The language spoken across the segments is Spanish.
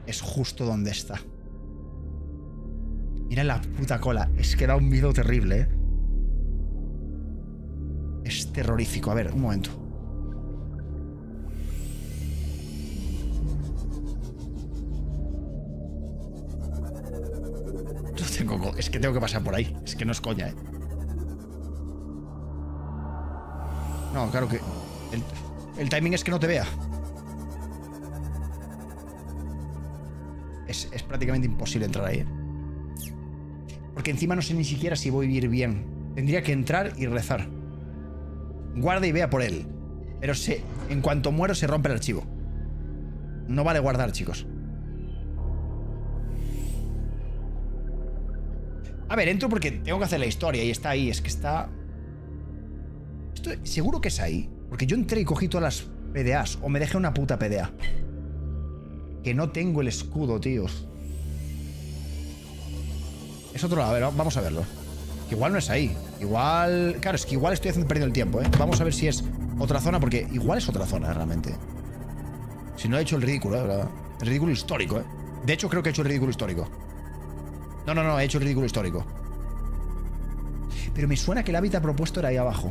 es justo donde está. Mira la puta cola. Es que da un miedo terrible, ¿eh? Es terrorífico. A ver, un momento. Es que tengo que pasar por ahí. Es que no es coña, ¿eh? No, claro que... El timing es que no te vea. Es prácticamente imposible entrar ahí, ¿eh? Porque encima no sé ni siquiera si voy a ir bien. Tendría que entrar y rezar. Guarda y vea por él. Pero en cuanto muero se rompe el archivo. No vale guardar, chicos. A ver, entro porque tengo que hacer la historia y está ahí. Es que está... Seguro que es ahí. Porque yo entré y cogí todas las PDAs. O me dejé una puta PDA. Que no tengo el escudo, tíos. Es otro lado. A ver, vamos a verlo. Que igual no es ahí. Igual... Claro, es que igual estoy perdiendo el tiempo, ¿eh? Vamos a ver si es otra zona, porque igual es otra zona, realmente. Si no he hecho el ridículo, ¿eh? El ridículo histórico, ¿eh? De hecho, creo que he hecho el ridículo histórico. No, he hecho el ridículo histórico. Pero me suena que el hábitat propuesto era ahí abajo.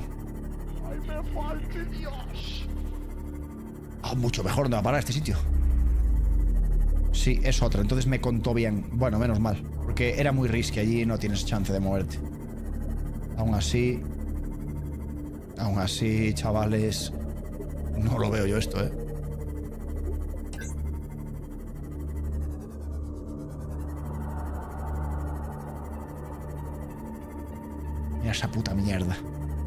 Ah, mucho mejor, no va a parar este sitio. Sí, es otro, entonces me contó bien. Bueno, menos mal, porque era muy risky. Allí no tienes chance de moverte. Aún así, chavales, no lo veo yo esto, ¿eh? Mira esa puta mierda.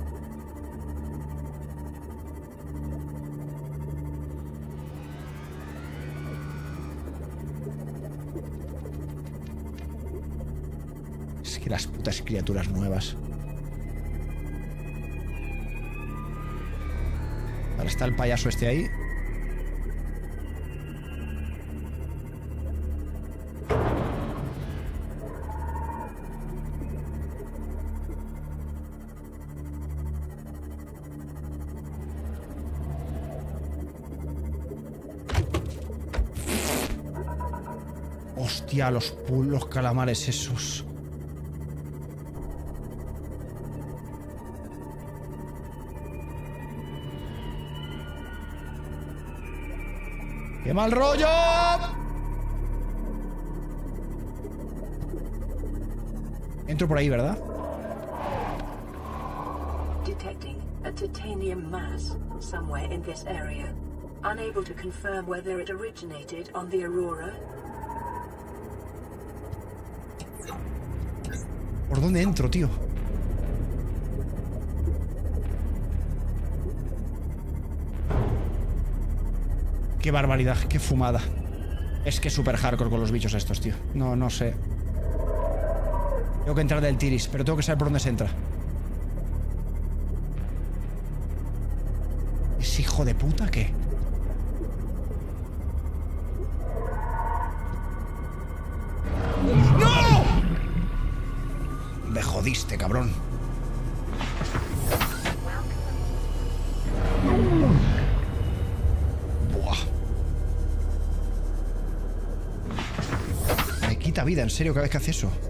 Es que las putas criaturas nuevas. Vale, está el payaso este ahí. Hostia, los calamares esos. ¡Qué mal rollo! Entro por ahí, ¿verdad? Detecting a titanium mass somewhere in this area. Unable to confirm whether it originated on the Aurora. ¿Por dónde entro, tío? Qué barbaridad, qué fumada. Es que es súper hardcore con los bichos estos, tío. No sé. Tengo que entrar del tiris, pero tengo que saber por dónde se entra. ¿Es hijo de puta qué? ¡No! Me jodiste, cabrón. Vida, en serio, cada vez que hace eso.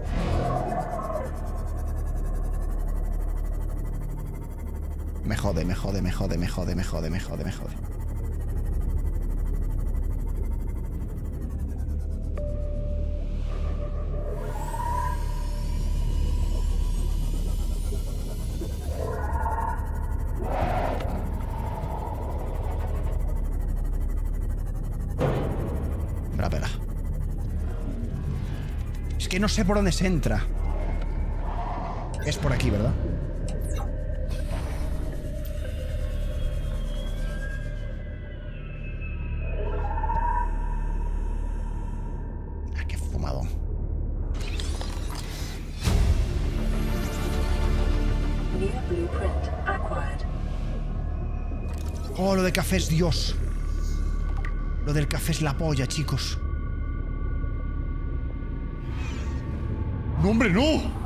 Me jode. La pela. Es que no sé por dónde se entra. Es por aquí, ¿verdad? Ah, qué fumado. Oh, lo del café es Dios. Lo del café es la polla, chicos. ¡No, hombre, no!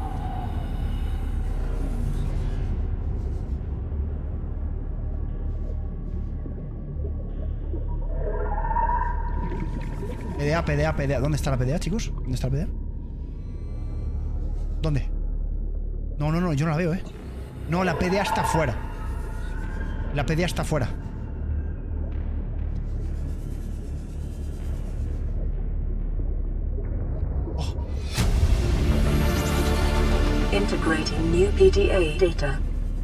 PDA, PDA, PDA. ¿Dónde está la PDA, chicos? ¿Dónde está la PDA? ¿Dónde? No, no, no, yo no la veo, ¿eh? No, la PDA está fuera. La PDA está fuera. Oh. Integrating new PDA data.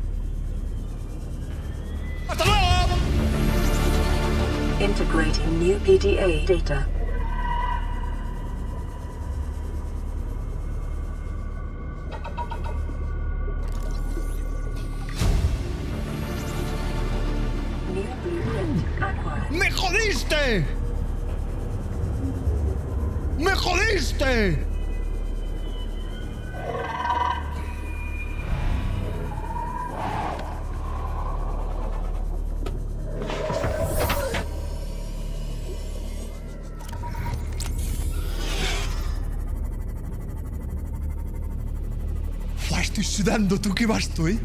¡Hasta luego! Integrating new PDA data. New blueprint acquired. ¡Me jodiste! ¡Me jodiste! Buah, estoy sudando, ¿tú qué vas tú, eh?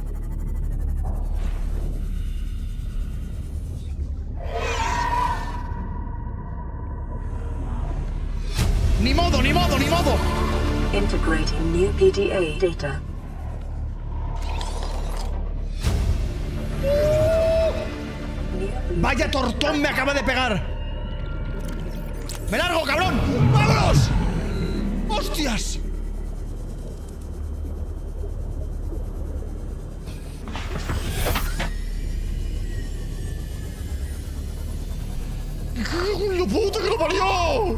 ¡Ni modo, ni modo, ni modo! Integrating new PDA data. ¡Vaya tortón me acaba de pegar! ¡Me largo, cabrón! ¡Vámonos! ¡Hostias! ¡La puta que lo parió!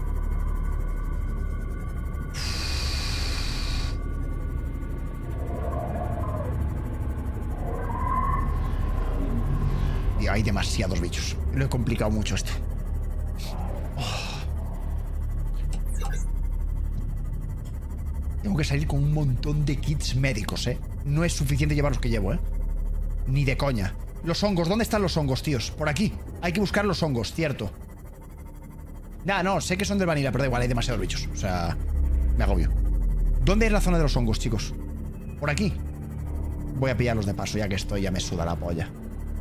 Y hay demasiados bichos. Lo he complicado mucho esto. Tengo que salir con un montón de kits médicos, ¿eh? No es suficiente llevar los que llevo, ¿eh? Ni de coña. Los hongos, ¿dónde están los hongos, tíos? Por aquí. Hay que buscar los hongos, cierto. Nah, no, sé que son del vanilla, pero da igual, hay demasiados bichos. O sea, me agobio. ¿Dónde es la zona de los hongos, chicos? Por aquí. Voy a pillarlos de paso, ya que estoy, ya me suda la polla.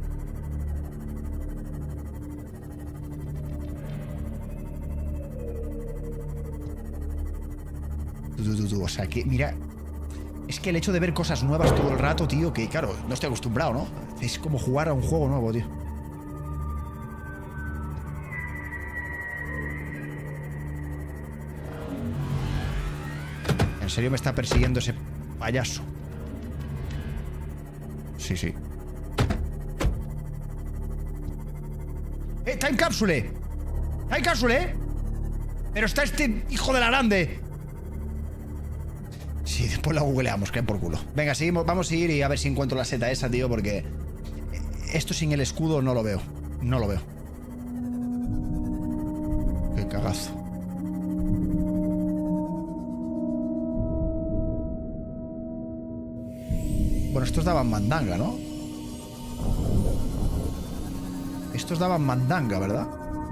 O sea, que, mira... Es que el hecho de ver cosas nuevas todo el rato, tío, que claro, no estoy acostumbrado, ¿no? Es como jugar a un juego nuevo, tío. ¿En serio me está persiguiendo ese payaso? Sí, sí. ¡Time Capsule! ¡Time Capsule! Pero está este hijo de la grande. Sí, después la googleamos, que por culo. Venga, seguimos, vamos a ir y a ver si encuentro la seta esa, tío, porque esto sin el escudo no lo veo. No lo veo. Qué cagazo. Bueno, estos daban mandanga, ¿no? Estos daban mandanga, ¿verdad?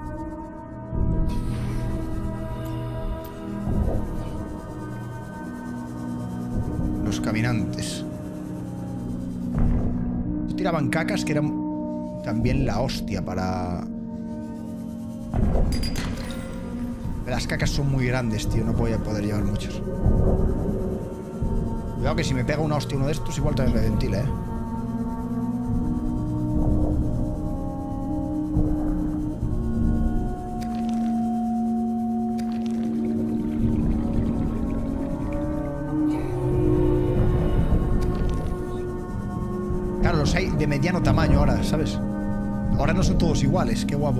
Los caminantes. Tiraban cacas que eran también la hostia para... Las cacas son muy grandes, tío. No voy a poder llevar muchas. Cuidado que si me pega una hostia uno de estos, igual también me ventila, ¿eh? Claro, los hay de mediano tamaño ahora, ¿sabes? Ahora no son todos iguales, qué guapo.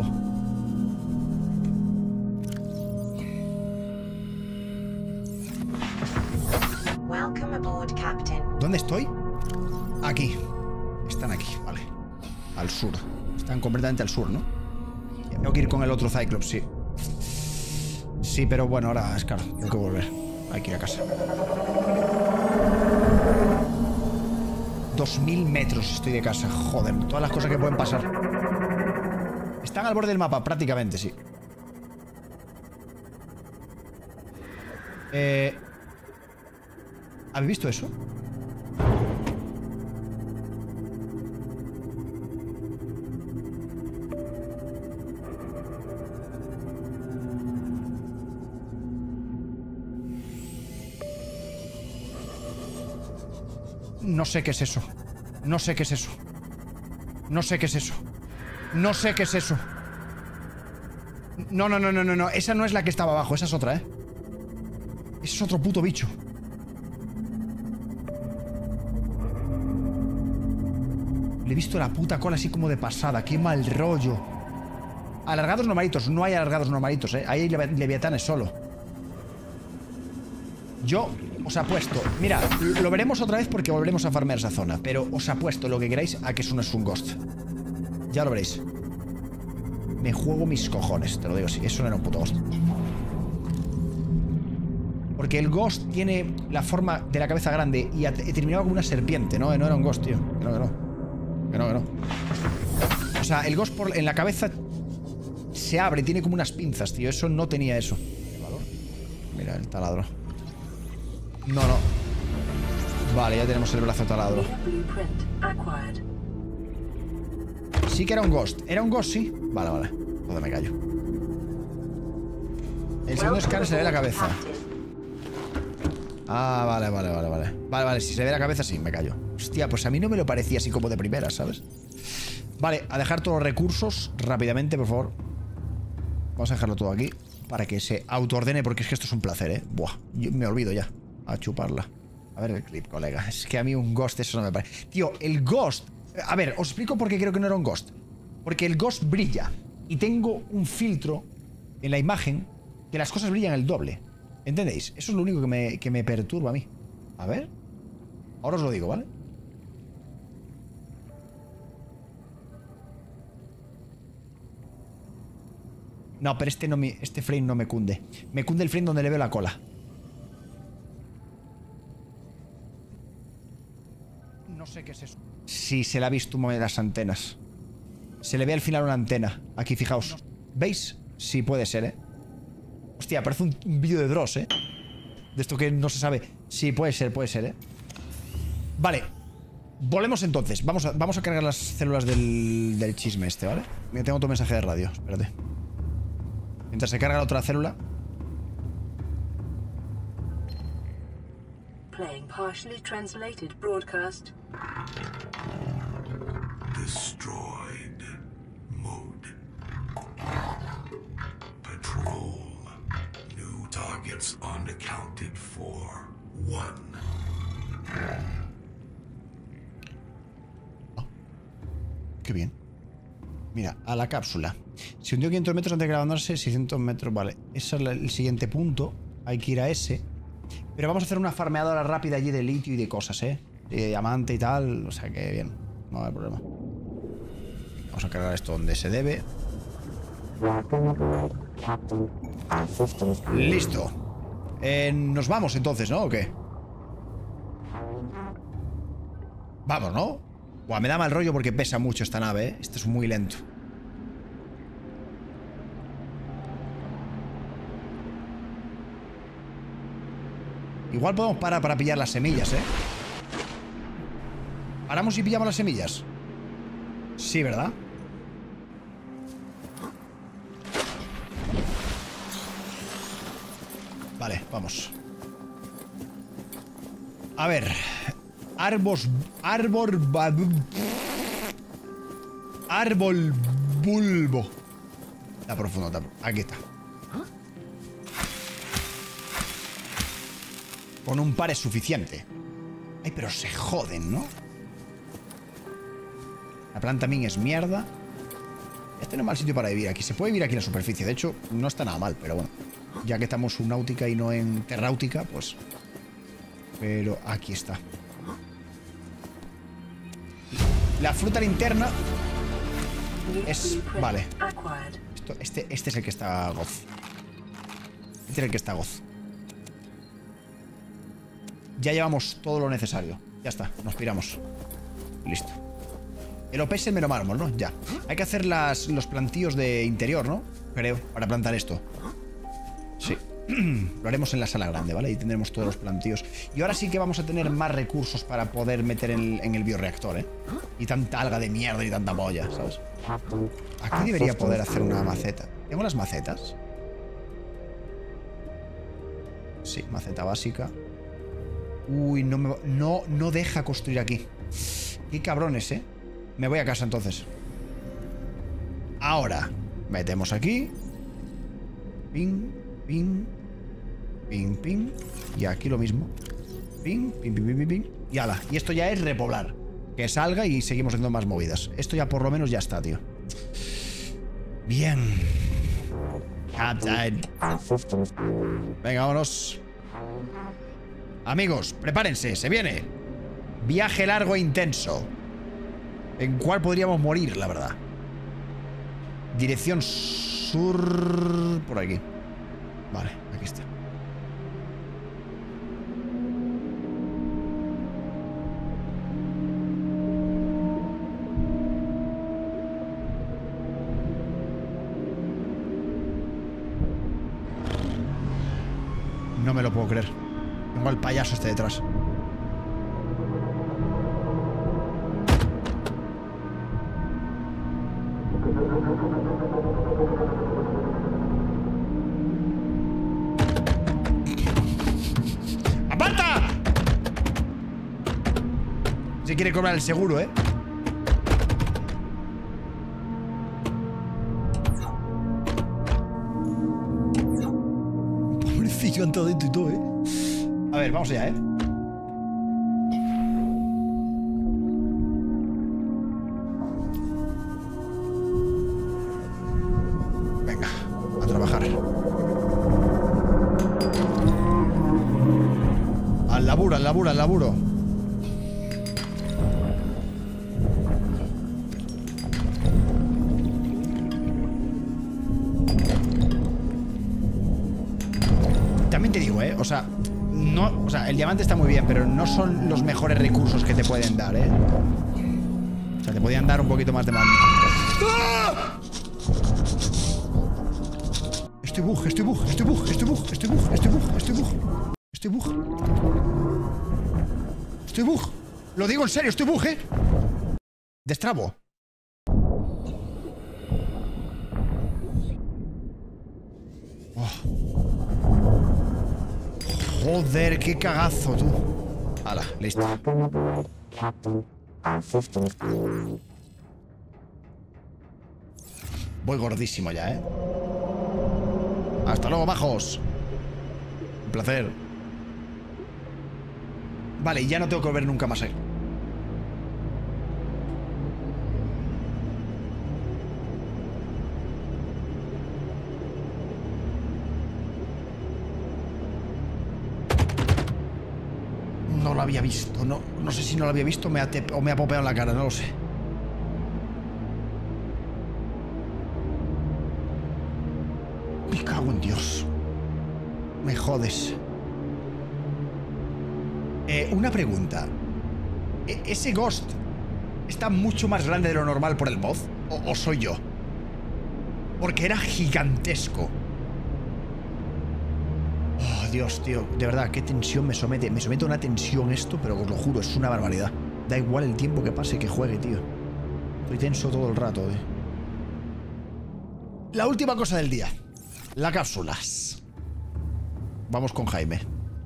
¿Dónde estoy? Aquí. Están aquí, vale. Al sur. Están completamente al sur, ¿no? Tengo que ir con el otro Cyclops, sí. Sí, pero bueno, ahora es claro. Tengo que volver. Hay que ir a casa. 2000 metros estoy de casa. Joder, todas las cosas que pueden pasar. Están al borde del mapa, prácticamente, sí. ¿Habéis visto eso? No sé qué es eso. No sé qué es eso. No sé qué es eso. No sé qué es eso. No, no, no, no, no, no. Esa no es la que estaba abajo. Esa es otra, ¿eh? Ese es otro puto bicho. Le he visto la puta cola así como de pasada. Qué mal rollo. Alargados normalitos. No hay alargados normalitos, ¿eh? Hay leviatanes solo. Yo os apuesto. Mira, lo veremos otra vez porque volveremos a farmear esa zona. Pero os apuesto lo que queráis a que eso no es un ghost. Ya lo veréis. Me juego mis cojones, te lo digo así. Eso no era un puto ghost. Porque el ghost tiene la forma de la cabeza grande y terminaba como una serpiente, ¿no? No era un ghost, tío. Que no, que no. Que no, que no. O sea, el ghost en la cabeza se abre y tiene como unas pinzas, tío. Eso no tenía eso. ¿Qué valor? Mira, el taladro. No, no. Vale, ya tenemos el brazo taladro. Sí que era un ghost. ¿Era un ghost? Sí. Vale, vale. Joder, me callo. El segundo escáner se le ve la cabeza. Ah, vale, vale, vale, vale. Vale, vale, si se ve la cabeza, sí, me callo. Hostia, pues a mí no me lo parecía así como de primera, ¿sabes? Vale, a dejar todos los recursos rápidamente, por favor. Vamos a dejarlo todo aquí para que se autoordene, porque es que esto es un placer, ¿eh? Buah, yo me olvido ya. A chuparla. A ver el clip, colega. Es que a mí un ghost eso no me parece. Tío, el ghost... A ver, os explico por qué creo que no era un ghost. Porque el ghost brilla. Y tengo un filtro en la imagen que las cosas brillan el doble. ¿Entendéis? Eso es lo único que me perturba a mí. A ver. Ahora os lo digo, ¿vale? No, pero este frame no me cunde. Me cunde el frame donde le veo la cola. No sé qué es eso. Sí, se le ha visto un momento las antenas. Se le ve al final una antena. Aquí, fijaos. ¿Veis? Sí, puede ser, ¿eh? Hostia, parece un vídeo de Dross, ¿eh? De esto que no se sabe. Sí, puede ser, ¿eh? Vale. Volvemos entonces. Vamos a cargar las células del chisme este, ¿vale? Mira, tengo otro mensaje de radio. Espérate. Mientras se carga la otra célula. Playing partially translated broadcast. Destroyed. Mode. Patrol. New targets unaccounted for. 1. Oh, qué bien. Mira, a la cápsula. Se hundió 500 metros antes de abandonarse, 600 metros, vale. Ese es el siguiente punto. Hay que ir a ese. Pero vamos a hacer una farmeadora rápida allí de litio y de cosas, ¿eh? De diamante y tal. O sea que bien. No hay problema. Vamos a cargar esto donde se debe. Listo. Nos vamos entonces, ¿no? ¿O qué? Vamos, ¿no? Buah, me da mal rollo porque pesa mucho esta nave, ¿eh? Este es muy lento. Igual podemos parar para pillar las semillas, ¿eh? ¿Paramos y pillamos las semillas? Sí, ¿verdad? Vale, vamos. A ver. Árbol bulbo. Está profundo, aquí está. Con un par es suficiente. Ay, pero se joden, ¿no? La planta también es mierda. Este no es mal sitio para vivir aquí. Se puede vivir aquí en la superficie. De hecho, no está nada mal, pero bueno. Ya que estamos en subnáutica y no en terráutica, pues... Pero aquí está. La fruta linterna es... Vale. Este es el que está goz. Este es el que está goz. Ya llevamos todo lo necesario. Ya está, nos piramos. Listo. El OP es el mero mármol, ¿no? Ya. Hay que hacer los plantíos de interior, ¿no? Creo, para plantar esto. Sí. Lo haremos en la sala grande, ¿vale? Y tendremos todos los plantíos. Y ahora sí que vamos a tener más recursos para poder meter en el bioreactor, ¿eh? Y tanta alga de mierda y tanta polla, ¿sabes? Aquí debería poder hacer una maceta. ¿Tengo las macetas? Sí, maceta básica. Uy, no deja construir aquí. Qué cabrones, ¿eh? Me voy a casa entonces. Ahora, metemos aquí. Ping, ping. Ping, ping. Y aquí lo mismo. Ping, ping, ping, ping, ping, ping. Y ala. Y esto ya es repoblar. Que salga y seguimos haciendo más movidas. Esto ya por lo menos ya está, tío. Bien. Captain. Venga, vámonos. Amigos, prepárense, se viene. Viaje largo e intenso. En cual podríamos morir, la verdad. Dirección sur... Por aquí. Vale, aquí está. No me lo puedo creer. Tengo al payaso este detrás. ¡Aparta! Se quiere cobrar el seguro, ¿eh? Pobrecillo, han todo dentro y todo, ¿eh? A ver, vamos allá, ¿eh? Venga, a trabajar. Al laburo, al laburo, al laburo. También te digo, o sea, no, o sea, el diamante está muy bien, pero no son los mejores recursos que te pueden dar, O sea, te podían dar un poquito más de mal. ¡Ah! Estoy bug, estoy bug, estoy bug, estoy bug, estoy bug, estoy bug, estoy bug, estoy bug. Estoy bug. Lo digo en serio, estoy bug, Destrabo. Joder, qué cagazo, tú. Hala, listo. Voy gordísimo ya, Hasta luego, majos. Un placer. Vale, y ya no tengo que volver nunca más ahí. No lo había visto, no sé si no lo había visto o me ha popeado en la cara, no lo sé. Me cago en Dios. Me jodes. Una pregunta. ¿Ese Ghost está mucho más grande de lo normal por el mod? ¿O soy yo? Porque era gigantesco. Oh, Dios, tío. De verdad, qué tensión me somete. Me somete a una tensión esto, pero os lo juro, es una barbaridad. Da igual el tiempo que pase que juegue, tío. Estoy tenso todo el rato, La última cosa del día. Las cápsulas. Vamos con Jaime.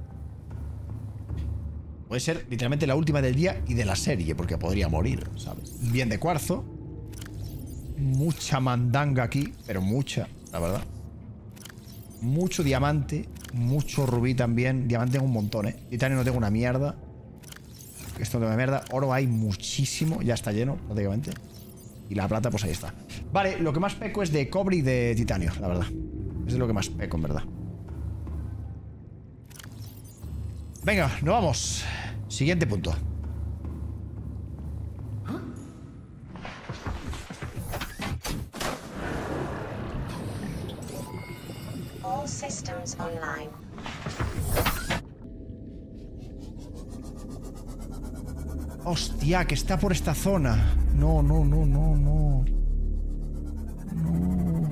Puede ser literalmente la última del día y de la serie, porque podría morir, ¿sabes? Bien de cuarzo. Mucha mandanga aquí, pero mucha, la verdad. Mucho diamante, mucho rubí también. Diamante tengo un montón, Titanio no tengo una mierda. Esto no tengo una mierda. Oro hay muchísimo, ya está lleno, prácticamente. Y la plata, pues ahí está. Vale, lo que más peco es de cobre y de titanio, la verdad. Es de lo que más peco, en verdad. Venga, nos vamos. Siguiente punto. All systems online. Hostia, que está por esta zona. No, no, no, no, no. No.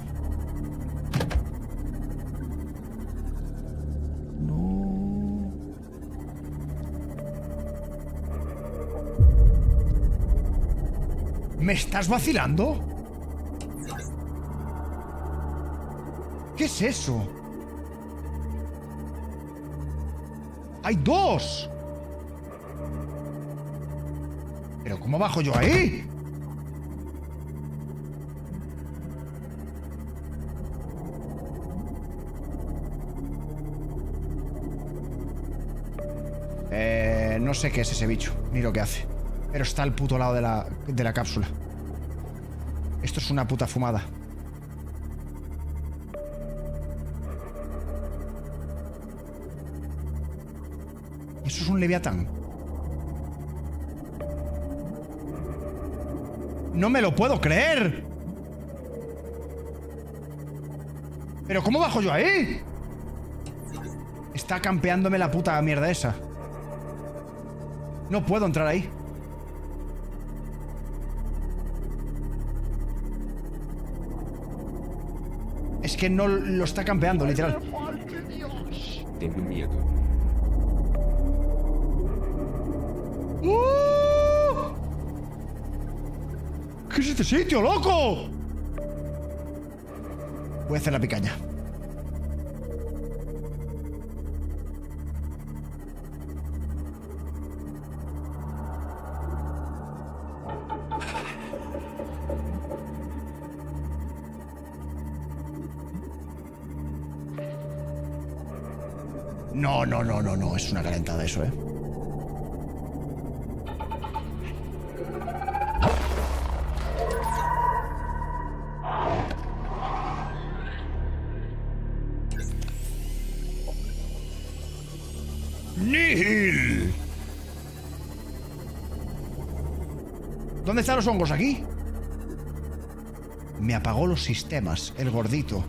No. ¿Me estás vacilando? ¿Qué es eso? ¡Hay dos! ¿Pero cómo bajo yo ahí? No sé qué es ese bicho, ni lo que hace. Pero está al puto lado de la cápsula. Esto es una puta fumada. Eso es un leviatán. ¡No me lo puedo creer! ¿Pero cómo bajo yo ahí? Está campeándome la puta mierda esa. No puedo entrar ahí. Es que no lo está campeando, literal. Tengo miedo. ¿Qué es este sitio, loco? Voy a hacer la picaña. No, es una calentada eso, ¿eh? ¡Nihil! ¿Dónde están los hongos? ¿Aquí? Me apagó los sistemas, el gordito.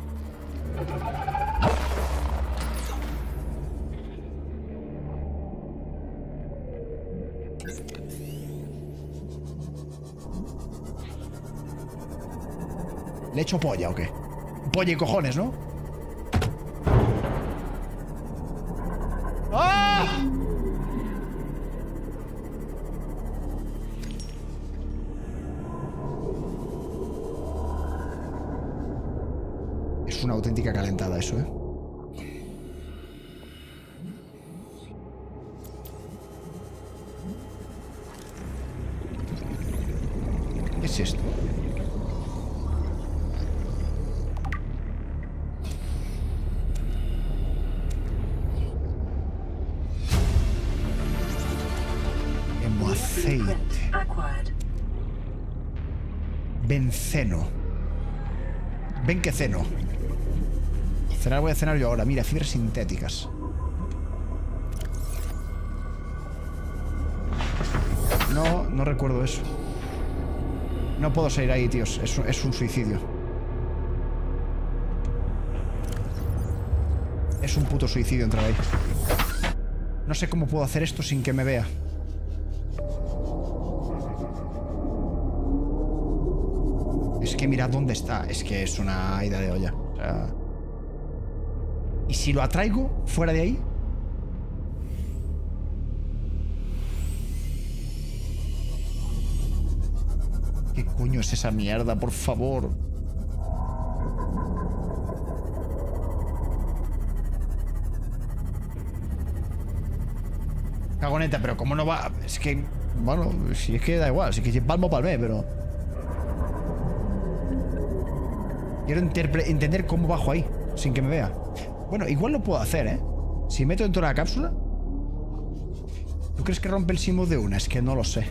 ¿Le echo polla o qué? Polla y cojones, ¿no? ¡Ah! Es una auténtica calentada eso, ¿eh? ¿Qué es esto? Aceite. Benceno. Benqueceno. Cenar voy a cenar yo ahora. Mira, fibras sintéticas. No recuerdo eso. No puedo salir ahí, tíos. Es un suicidio. Es un puto suicidio entrar ahí. No sé cómo puedo hacer esto sin que me vea. Es que mirad dónde está. Es que es una ida de olla. O sea... ¿Y si lo atraigo fuera de ahí? ¿Qué coño es esa mierda? Por favor. Cagoneta, pero ¿cómo no va? Es que... Bueno, si es que da igual. Si es que palmo palmé, pero... Quiero entender cómo bajo ahí, sin que me vea. Bueno, igual lo puedo hacer, ¿eh? Si meto dentro de la cápsula... ¿Tú crees que rompe el Seamouth de una? Es que no lo sé.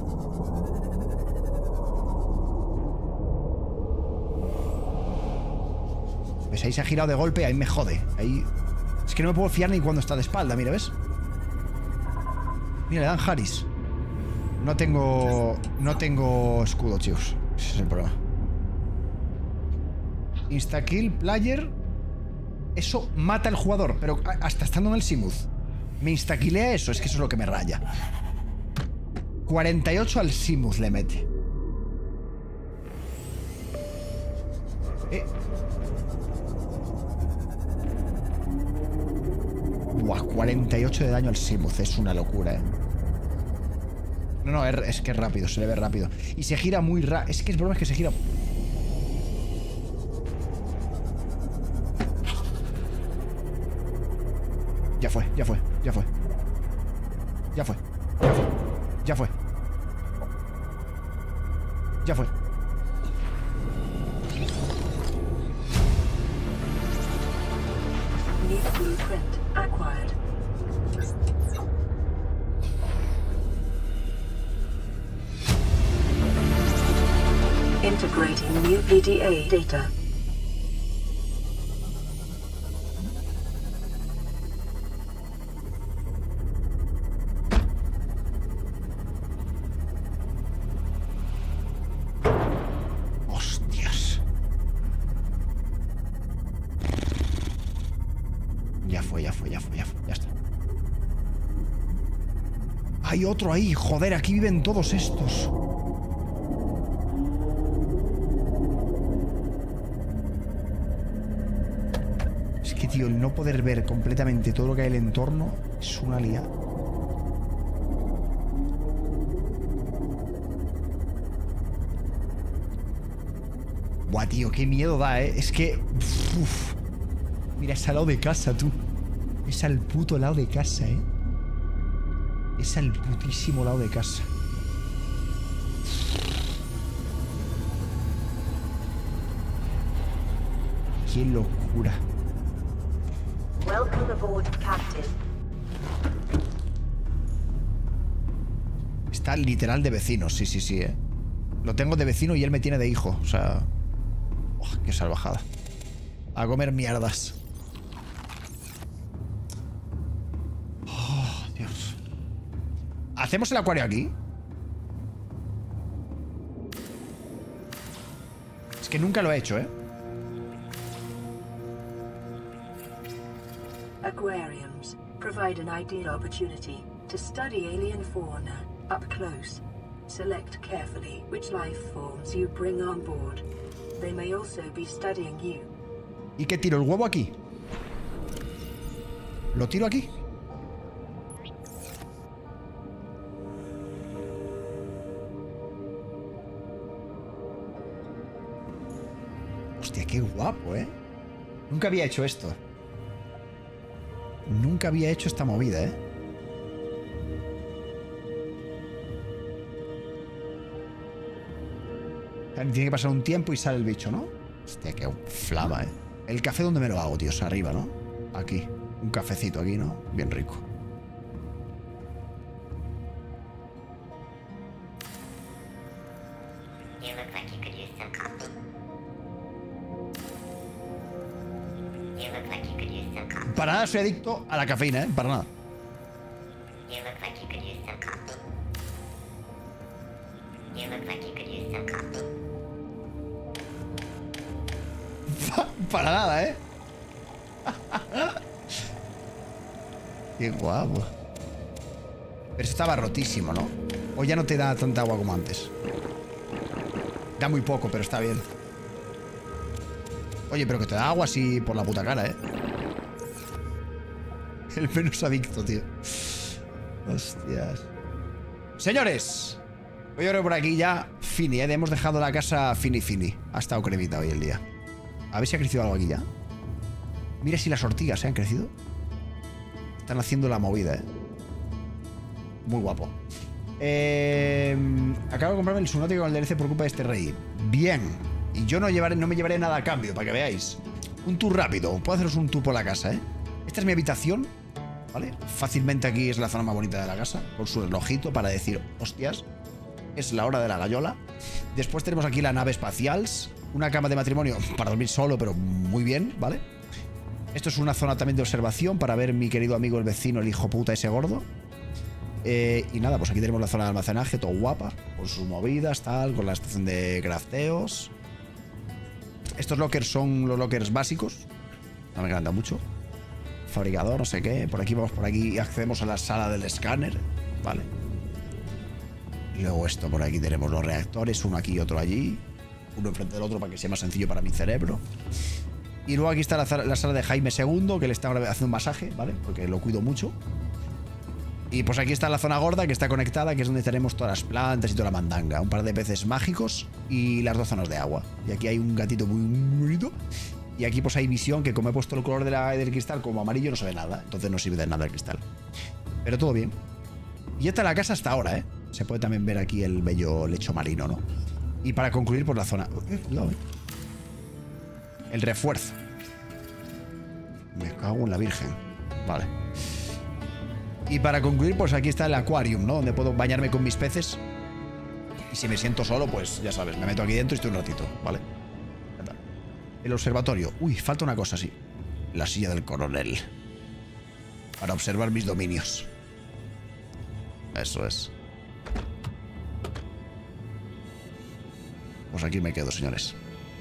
¿Ves? Ahí se ha girado de golpe, ahí me jode. Ahí... Es que no me puedo fiar ni cuando está de espalda, mira, ¿ves? Mira, le dan Harris. No tengo escudo, chicos. Ese es el problema. Instakill, player. Eso mata al jugador, pero hasta estando en el Seamouth. Me instaquilea eso, es que eso es lo que me raya. 48 al Seamouth le mete. Buah, 48 de daño al Seamouth, es una locura, ¿eh? No, es que es rápido, se le ve rápido. Y se gira muy rápido. Es que el problema es que se gira... Ya fue. Ya fue. New blueprint acquired. Integrating new PDA data. Hostias. Ya fue. Ya está. Hay otro ahí. Joder, aquí viven todos estos. Es que, tío, el no poder ver completamente todo lo que hay en el entorno es una liada. Buah, tío, qué miedo da, ¿eh? Es que... Uf. Mira, es al lado de casa, tú. Es al puto lado de casa, ¿eh? Es al putísimo lado de casa. Qué locura. Welcome aboard, Captain. Está literal de vecino, sí, ¿eh? Lo tengo de vecino y él me tiene de hijo. O sea... Oh, qué salvajada. A comer mierdas. Oh, Dios. ¿Hacemos el acuario aquí? Es que nunca lo he hecho, ¿eh? Aquariums provide an ideal opportunity to study alien fauna up close. Select carefully which life forms you bring on board. They may also be studying you. ¿Y qué tiro? ¿El huevo aquí? ¿Lo tiro aquí? Hostia, qué guapo, ¿eh? Nunca había hecho esto. Nunca había hecho esta movida, ¿eh? Tiene que pasar un tiempo y sale el bicho, ¿no? Hostia, qué flama, ¿eh? El café, ¿dónde me lo hago, tío? Arriba, ¿no? Aquí. Un cafecito aquí, ¿no? Bien rico. You look like you could use some coffee. You look like you could use some coffee. Para nada soy adicto a la cafeína, ¿eh? Para nada. You look like you could use some coffee. You look like you could use some coffee. Para nada, ¿eh? Qué guapo. Pero eso estaba rotísimo, ¿no? O ya no te da tanta agua como antes. Da muy poco, pero está bien. Oye, pero que te da agua así por la puta cara, ¿eh? El menos adicto, tío. Hostias. Señores, voy a ver por aquí ya. Fini, ¿eh? Hemos dejado la casa fini. Ha estado cremita hoy el día. A ver si ha crecido algo aquí ya. Mira si las ortigas han crecido. Están haciendo la movida, ¿eh? Muy guapo. Acabo de comprarme el subnáutico con el DLC por culpa de este rey. Bien. Y yo no me llevaré nada a cambio, para que veáis. Un tour rápido. Puedo haceros un tour por la casa, ¿eh? Esta es mi habitación, ¿vale? Fácilmente aquí es la zona más bonita de la casa. Con su relojito para decir, hostias, es la hora de la gallola. Después tenemos aquí la nave espacial. Una cama de matrimonio para dormir solo, pero muy bien, ¿vale? Esto es una zona también de observación para ver mi querido amigo el vecino, el hijo puta ese gordo. Y nada, pues aquí tenemos la zona de almacenaje, todo guapa, con sus movidas, tal, con la estación de crafteos. Estos lockers son los lockers básicos. No me encanta mucho. Fabricador, no sé qué. Por aquí vamos por aquí y accedemos a la sala del escáner, ¿vale? Y luego esto, por aquí tenemos los reactores, uno aquí y otro allí. Uno enfrente del otro para que sea más sencillo para mi cerebro. Y luego aquí está la sala de Jaime II, que le está haciendo un masaje, ¿vale? Porque lo cuido mucho. Y pues aquí está la zona gorda, que está conectada, que es donde tenemos todas las plantas y toda la mandanga. Un par de peces mágicos y las dos zonas de agua. Y aquí hay un gatito muy bonito. Y aquí pues hay visión, que como he puesto el color del cristal como amarillo, no se ve nada. Entonces no sirve de nada el cristal. Pero todo bien. Y esta es la casa hasta ahora, ¿eh? Se puede también ver aquí el bello lecho marino, ¿no? Y para concluir por la zona. Cuidado, el refuerzo. Me cago en la virgen. Vale. Y para concluir, pues aquí está el aquarium, ¿no? Donde puedo bañarme con mis peces. Y si me siento solo, pues ya sabes, me meto aquí dentro y estoy un ratito, ¿vale? El observatorio. Uy, falta una cosa, sí. La silla del coronel. Para observar mis dominios. Eso es. Pues aquí me quedo, señores.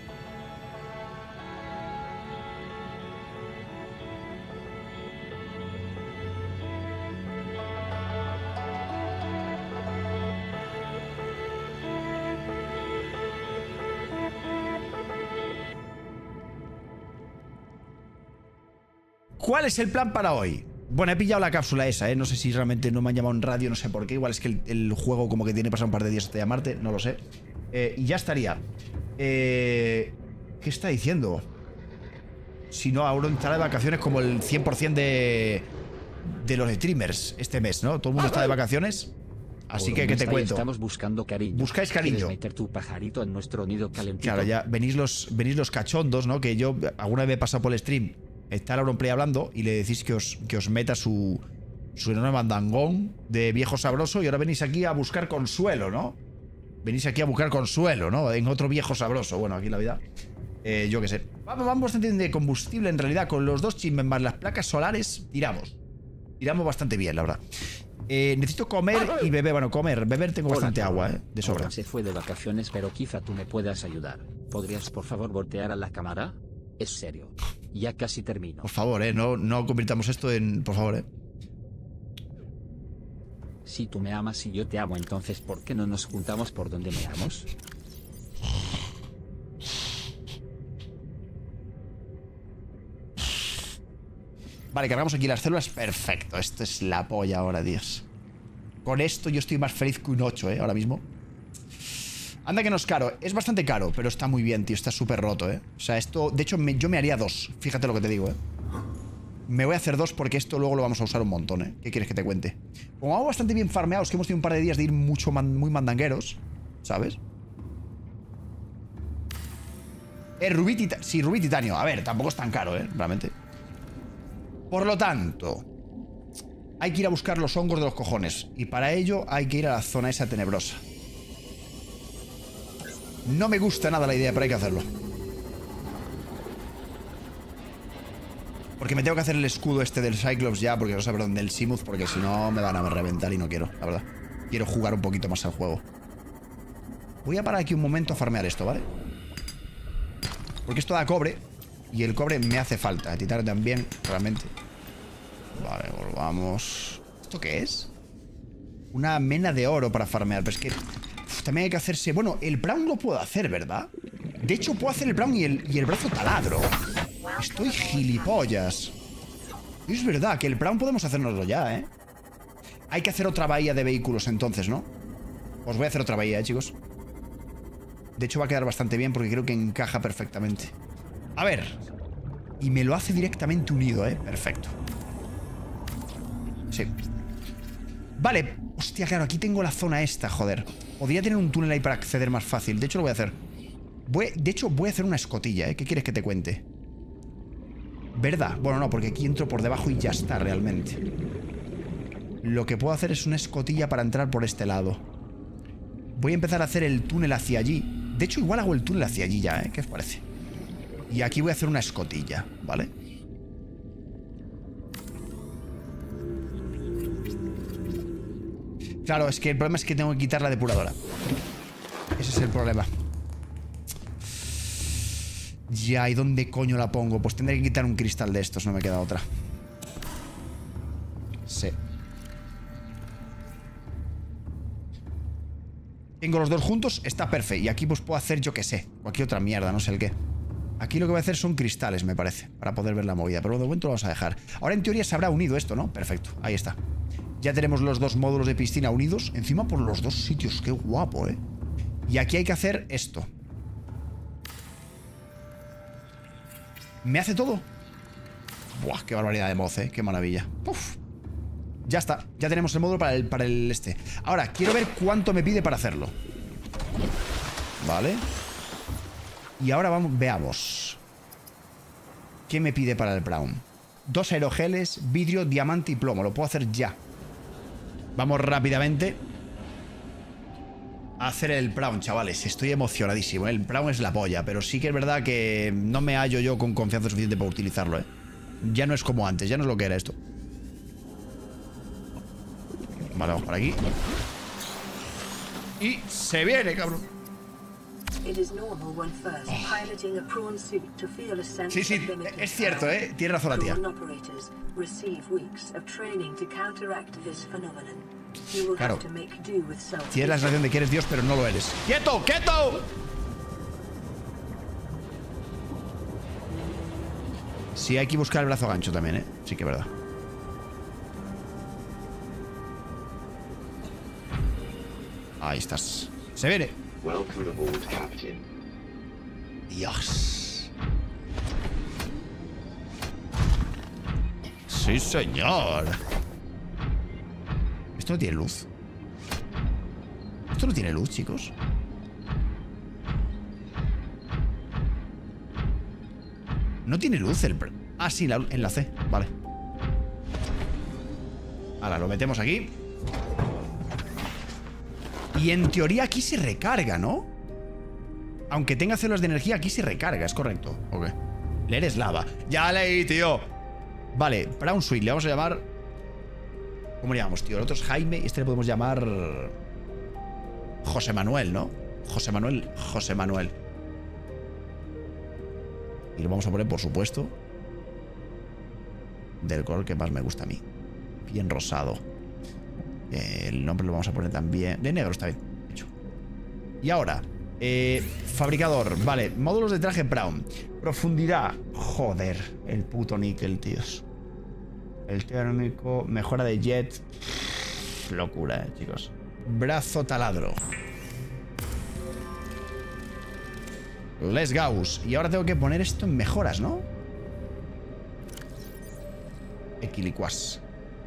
¿Cuál es el plan para hoy? Bueno, he pillado la cápsula esa, ¿eh? No sé si realmente no me han llamado en radio, no sé por qué. Igual es que el juego como que tiene pasado un par de días hasta llamarte, no lo sé. Y ya estaría. ¿Qué está diciendo? Si no, ahora estará de vacaciones como el 100% de los streamers este mes, ¿no? Todo el mundo está de vacaciones. Así que, ¿qué te cuento? Estamos buscando cariño. Buscáis cariño. ¿Quieres meter tu pajarito en nuestro nido calentito? Claro, ya venís los cachondos, ¿no? Que yo alguna vez he pasado por el stream. Está el Auronplay hablando y le decís que os meta su enorme mandangón de viejo sabroso y ahora venís aquí a buscar consuelo, ¿no? Venís aquí a buscar consuelo, ¿no? En otro viejo sabroso. Bueno, aquí en la vida, yo qué sé. Vamos bastante de combustible en realidad. Con los 2 chimbes más las placas solares, tiramos. Tiramos bastante bien, la verdad. Necesito comer y beber. Bueno, beber tengo bastante agua, de sobra. Se fue de vacaciones, pero quizá tú me puedas ayudar. ¿Podrías por favor voltear a la cámara? Es serio. Ya casi termino. Por favor, no convirtamos esto en... Por favor, Si tú me amas y yo te amo, entonces ¿por qué no nos juntamos por donde me amos? Vale, cargamos aquí las células. Perfecto, esto es la polla ahora, Dios. Con esto yo estoy más feliz que un 8, ahora mismo. Anda que no es caro, es bastante caro, pero está muy bien, tío, está súper roto, O sea, esto, de hecho, yo me haría 2, fíjate lo que te digo, Me voy a hacer 2 porque esto luego lo vamos a usar un montón, ¿Qué quieres que te cuente? Como hago bastante bien farmeados, que hemos tenido un par de días de ir muy mandangueros, ¿sabes? Rubí titanio, a ver, tampoco es tan caro, realmente. Por lo tanto, hay que ir a buscar los hongos de los cojones, y para ello hay que ir a la zona esa tenebrosa. No me gusta nada la idea, pero hay que hacerlo. Porque me tengo que hacer el escudo este del Cyclops ya, porque no sé, perdón, del Seamoth, porque si no me van a reventar y no quiero, la verdad. Quiero jugar un poquito más al juego. Voy a parar aquí un momento a farmear esto, ¿vale? Porque esto da cobre, y el cobre me hace falta. Titanio también, realmente. Vale, volvamos. ¿Esto qué es? Una mena de oro para farmear, pero es que... también hay que hacerse... Bueno, el Brown lo puedo hacer, ¿verdad? De hecho, puedo hacer el Brown y el brazo taladro. Estoy gilipollas. Es verdad que el Brown podemos hacérnoslo ya, Hay que hacer otra bahía de vehículos entonces, ¿no? Os voy a hacer otra bahía, chicos. De hecho, va a quedar bastante bien porque creo que encaja perfectamente. A ver. Y me lo hace directamente unido, Perfecto. Sí. Vale. Hostia, claro, aquí tengo la zona esta, joder. Podría tener un túnel ahí para acceder más fácil. De hecho, lo voy a hacer. De hecho, voy a hacer una escotilla, ¿Qué quieres que te cuente? ¿Verdad? Bueno, no, porque aquí entro por debajo y ya está, realmente. Lo que puedo hacer es una escotilla para entrar por este lado. Voy a empezar a hacer el túnel hacia allí. De hecho, igual hago el túnel hacia allí ya, ¿Qué os parece? Y aquí voy a hacer una escotilla, ¿vale? Claro, es que el problema es que tengo que quitar la depuradora. Ese es el problema. Ya, ¿y dónde coño la pongo? Pues tendré que quitar un cristal de estos, no me queda otra. Sí. Tengo los dos juntos, está perfecto. Y aquí pues puedo hacer, yo qué sé, cualquier otra mierda, no sé el qué. Aquí lo que voy a hacer son cristales, me parece, para poder ver la movida. Pero de momento lo vamos a dejar. Ahora en teoría se habrá unido esto, ¿no? Perfecto, ahí está. Ya tenemos los dos módulos de piscina unidos. Encima por los dos sitios, qué guapo, Y aquí hay que hacer esto. ¿Me hace todo? Buah, qué barbaridad de moz, qué maravilla. Uf. Ya está, ya tenemos el módulo para el este. Ahora, quiero ver cuánto me pide para hacerlo. Vale. Y ahora vamos, veamos. ¿Qué me pide para el Brown? 2 aerogeles, vidrio, diamante y plomo. Lo puedo hacer ya. Vamos rápidamente a hacer el Brown, chavales. Estoy emocionadísimo. El Brown es la polla, pero sí que es verdad que no me hallo yo con confianza suficiente para utilizarlo, ¿eh? Ya no es como antes, ya no es lo que era esto. Vale, vamos por aquí. Y se viene, cabrón. Sí, sí, es cierto, tiene razón la tía. Claro. Tienes la sensación de que eres Dios, pero no lo eres. ¡Quieto! ¡Quieto! Sí, hay que buscar el brazo gancho también, sí que es verdad. Ahí estás. Se viene. Dios. Sí, señor. Esto no tiene luz. Esto no tiene luz, chicos. No tiene luz el... Ah, sí, en la C. Vale. Ahora, lo metemos aquí. Y en teoría aquí se recarga, ¿no? Aunque tenga células de energía, aquí se recarga, es correcto. Ok. Leer es lava. Ya leí, tío. Vale, Brown Suite, le vamos a llamar... ¿Cómo le llamamos, tío? El otro es Jaime y este le podemos llamar... José Manuel, ¿no? José Manuel. José Manuel. Y lo vamos a poner, por supuesto, del color que más me gusta a mí. Bien rosado. El nombre lo vamos a poner también... De negro, está bien hecho. Y ahora... fabricador, vale. Módulos de traje Brown. Profundidad. Joder, el puto níquel, tíos. El térmico. Mejora de jet. Locura, chicos. Brazo taladro. Les Gauss. Y ahora tengo que poner esto en mejoras, ¿no? Equilicuas.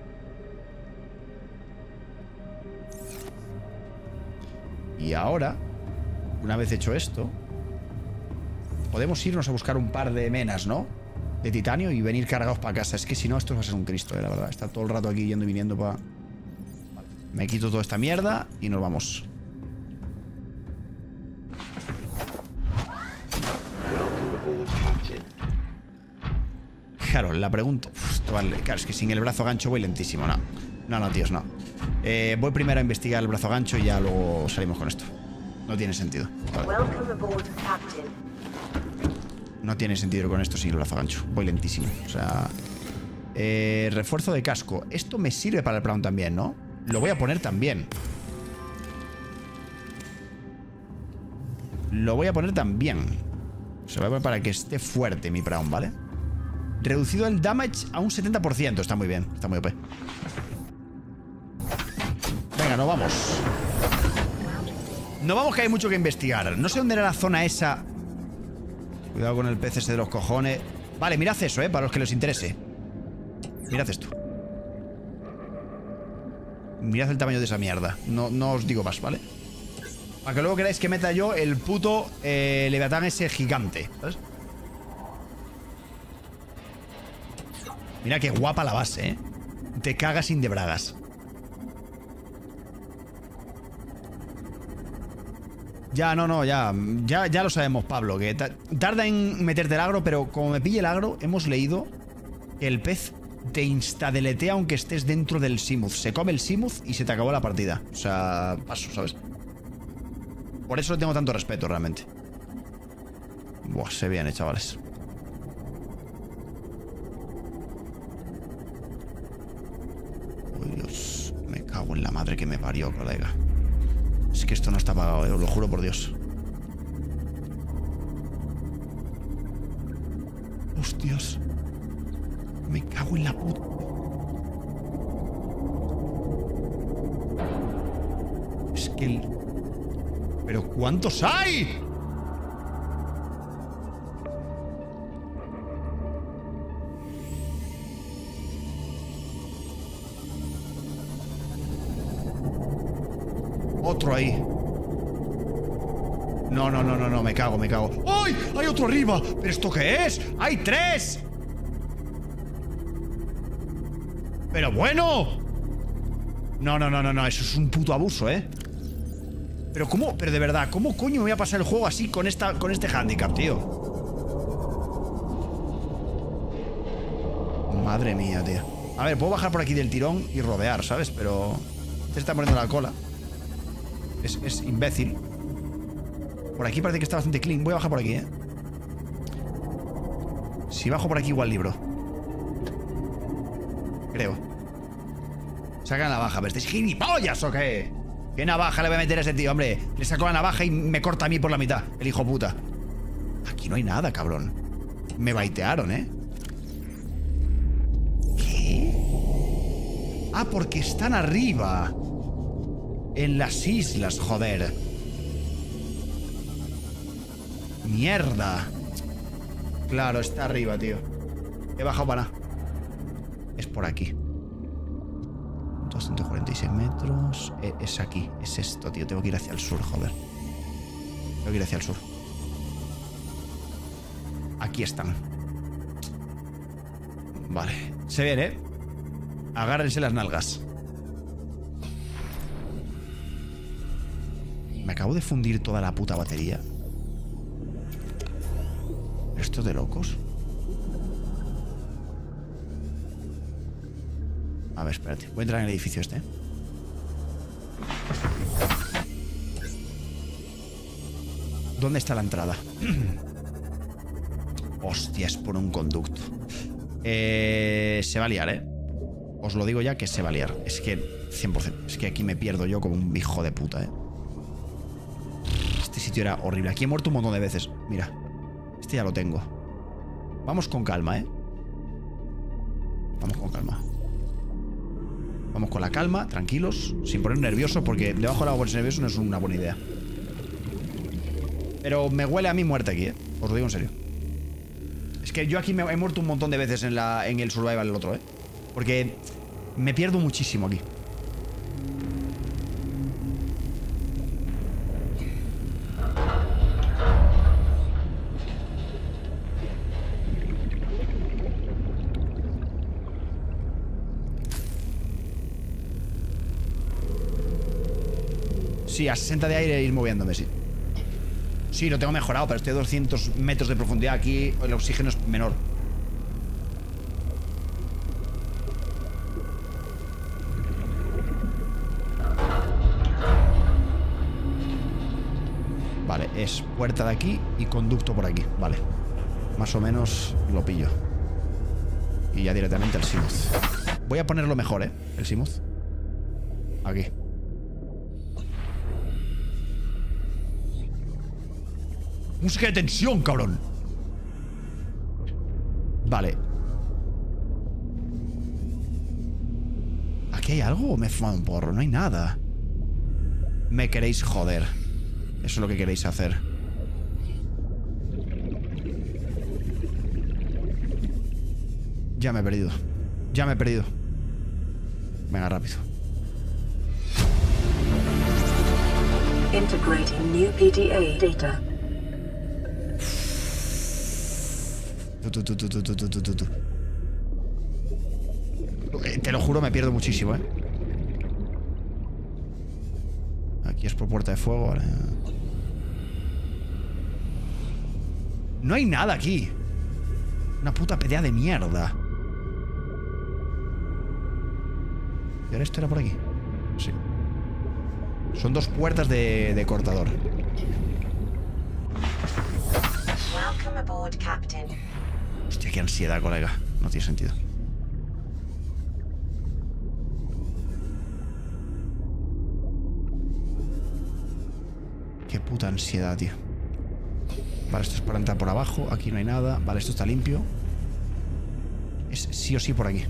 Y ahora, una vez hecho esto, podemos irnos a buscar un par de menas, ¿no? De titanio y venir cargados para casa. Es que si no, esto va a ser un Cristo, la verdad. Está todo el rato aquí yendo y viniendo para... Vale. Me quito toda esta mierda y nos vamos. Claro, la pregunta... Uf, vale. Claro, es que sin el brazo gancho voy lentísimo, no. No, tíos, no. Voy primero a investigar el brazo gancho y ya luego salimos con esto. No tiene sentido. Vale. No tiene sentido ir con esto sin el brazo gancho. Voy lentísimo. O sea... refuerzo de casco. Esto me sirve para el Brown también, ¿no? Lo voy a poner también. Lo voy a poner también. Se lo voy a poner para que esté fuerte mi Brown, ¿vale? Reducido el damage a un 70%. Está muy bien. Está muy OP. Venga, nos vamos. Nos vamos, que hay mucho que investigar. No sé dónde era la zona esa. Cuidado con el pez ese de los cojones. Vale, mirad eso, para los que les interese. Mirad esto. Mirad el tamaño de esa mierda. No os digo más, ¿vale? Para que luego queráis que meta yo el puto Leviatán ese gigante, ¿sabes? Mira qué guapa la base, ¿eh? Te cagas sin de bragas. Ya, no, ya lo sabemos, Pablo. Que tarda en meterte el agro, pero como me pille el agro, hemos leído que el pez te instadeletea aunque estés dentro del Seamoth. Se come el Seamoth y se te acabó la partida. O sea, paso, ¿sabes? Por eso le tengo tanto respeto, realmente. Buah, se viene, chavales. Oh, Dios. Me cago en la madre que me parió, colega. Es que esto no está pagado, os lo juro por Dios. Hostias. Me cago en la puta. Es que el... ¿Pero cuántos hay? Otro ahí. No, no, no, no, no, me cago, me cago. ¡Ay! ¡Hay otro arriba! ¿Pero esto qué es? ¡Hay 3! ¡Pero bueno! No, no, no, no, no, eso es un puto abuso, ¿eh? Pero ¿cómo? Pero de verdad, ¿cómo coño me voy a pasar el juego así con este handicap, tío? Madre mía, tío. A ver, puedo bajar por aquí del tirón y rodear, ¿sabes? Pero... Este está poniendo la cola. Es imbécil. Por aquí parece que está bastante clean. Voy a bajar por aquí, ¿eh? Si bajo por aquí igual libro. Creo. Saca la navaja. ¿Pero estáis gilipollas o qué? ¿Qué navaja le voy a meter a ese tío, hombre? Le saco la navaja y me corta a mí por la mitad. El hijo puta. Aquí no hay nada, cabrón. Me baitearon, ¿eh? ¿Qué? Ah, porque están arriba. En las islas, joder. Mierda. Claro, está arriba, tío. He bajado para nada. Es por aquí. 246 metros. Es aquí. Es esto, tío. Tengo que ir hacia el sur, joder. Tengo que ir hacia el sur. Aquí están. Vale. Se viene, ¿eh? Agárrense las nalgas. Me acabo de fundir toda la puta batería. ¿Esto de locos? A ver, espérate. Voy a entrar en el edificio este. ¿Dónde está la entrada? Hostia, es por un conducto. Se va a liar, ¿eh? Os lo digo ya que se va a liar. Es que 100%. Es que aquí me pierdo yo como un hijo de puta, ¿eh? Este sitio era horrible. Aquí he muerto un montón de veces. Mira. Este ya lo tengo. Vamos con calma, ¿eh? Vamos con calma. Vamos con la calma, tranquilos. Sin poner nervioso, porque debajo del agua ponerse nervioso no es una buena idea. Pero me huele a mi muerte aquí, ¿eh? Os lo digo en serio. Es que yo aquí he muerto un montón de veces en el survival el otro, ¿eh? Porque me pierdo muchísimo aquí. Sí, a 60 de aire ir moviéndome, sí. Sí, lo tengo mejorado, pero estoy a 200 metros de profundidad. Aquí el oxígeno es menor. Vale, es puerta de aquí y conducto por aquí. Vale. Más o menos lo pillo. Y ya directamente al Seamoth. Voy a ponerlo mejor, ¿eh? El Seamoth. Aquí. Música de tensión, cabrón. Vale. ¿Aquí hay algo o me he fumado un porro? No hay nada. Me queréis joder. Eso es lo que queréis hacer. Ya me he perdido. Ya me he perdido. Venga, rápido. Integrating new PDA data. Te lo juro, me pierdo muchísimo, ¿eh? Aquí es por puerta de fuego, ¿vale? No hay nada aquí. Una puta pelea de mierda. ¿Y ahora esto era por aquí? Sí. Son dos puertas de cortador. Welcome aboard, Captain. Hostia, qué ansiedad, colega. No tiene sentido. Qué puta ansiedad, tío. Vale, esto es para entrar por abajo. Aquí no hay nada. Vale, esto está limpio. Es sí o sí por aquí.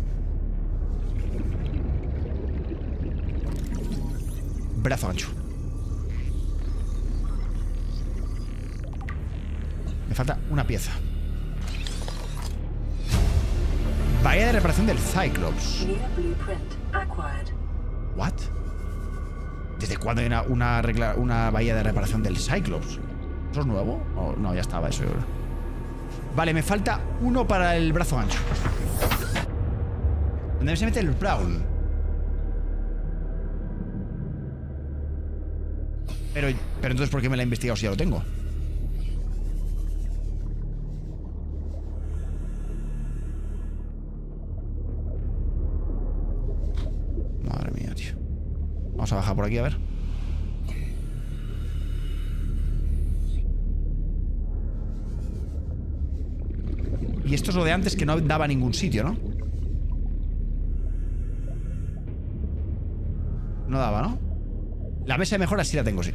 Brazo ancho. Me falta una pieza. Bahía de reparación del Cyclops. New blueprint acquired. ¿What? ¿Desde cuándo hay una bahía de reparación del Cyclops? ¿Eso es nuevo? Oh, no, ya estaba eso, yo creo. Vale, me falta uno para el brazo ancho. ¿Dónde se mete el Brawl? Pero entonces, ¿por qué me la he investigado si ya lo tengo? Madre mía, tío. Vamos a bajar por aquí, a ver. Y esto es lo de antes, que no daba a ningún sitio, ¿no? No daba, ¿no? La mesa de mejora sí la tengo, sí.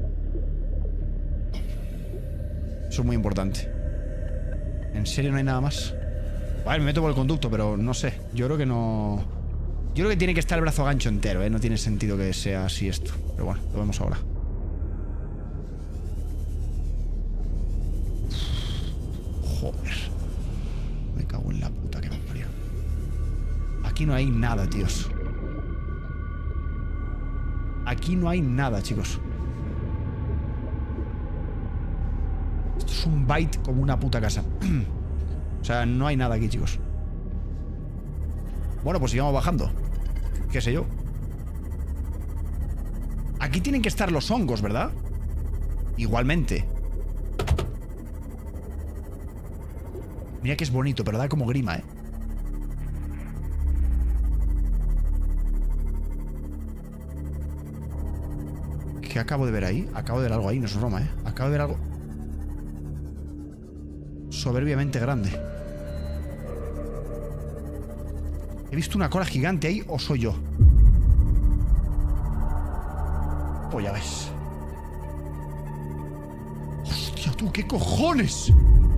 Eso es muy importante. ¿En serio no hay nada más? Vale, me meto por el conducto, pero no sé. Yo creo que no... Yo creo que tiene que estar el brazo gancho entero, ¿eh? No tiene sentido que sea así esto. Pero bueno, lo vemos ahora. Joder. Me cago en la puta que me parió. Aquí no hay nada, tíos. Aquí no hay nada, chicos. Esto es un byte como una puta casa. O sea, no hay nada aquí, chicos. Bueno, pues sigamos bajando. ¿Qué sé yo? Aquí tienen que estar los hongos, ¿verdad? Igualmente. Mira que es bonito, pero da como grima, ¿eh? ¿Qué acabo de ver ahí? Acabo de ver algo ahí, no es broma, ¿eh? Acabo de ver algo soberbiamente grande. ¿He visto una cola gigante ahí o soy yo? Pues ya ves. Hostia, tú, ¿qué cojones?